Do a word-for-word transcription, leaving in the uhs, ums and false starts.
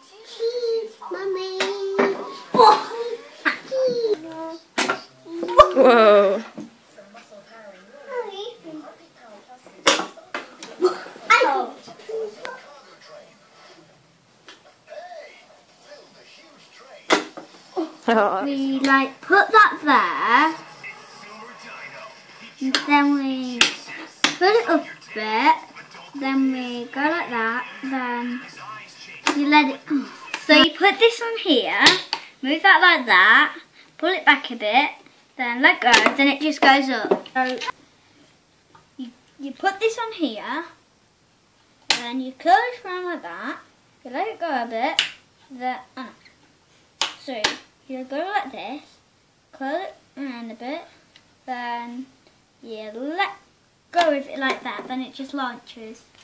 Cheese, Mummy. Whoa. We like put that there, and then we put it up a bit, then we go like that, then you let it, so you put this on here, move that like that, pull it back a bit, then let go, then it just goes up. So you, you put this on here, then you curl it around like that, you let it go a bit, then, oh no. So you go like this, curl it around a bit, then you let go of it like that, then it just launches.